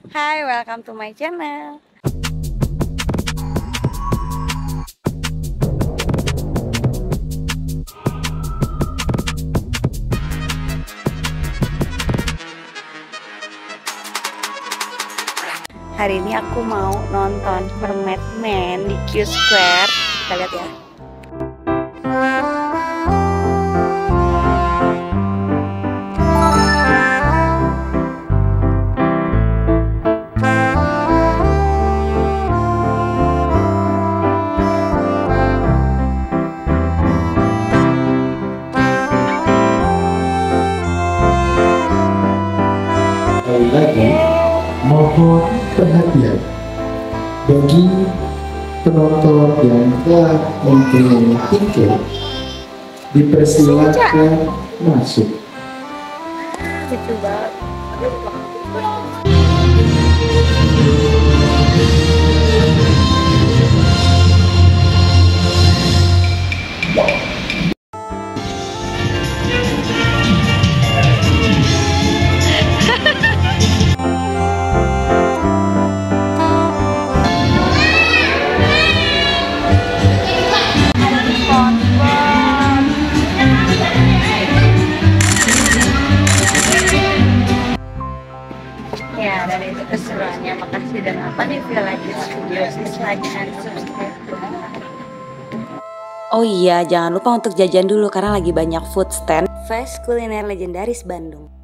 Hai, welcome to my channel. Hari ini aku mau nonton Mermaid Man di Q Square. Kita lihat ya. Sekali lagi, mohon perhatian bagi penonton yang telah mempunyai tiket, dipersilakan masuk. Lucu banget. Ya, dan itu keseruannya. Makasih dan apa nih Village Studios, like and subscribe. Oh iya, jangan lupa untuk jajan dulu karena lagi banyak food stand fast kuliner legendaris Bandung.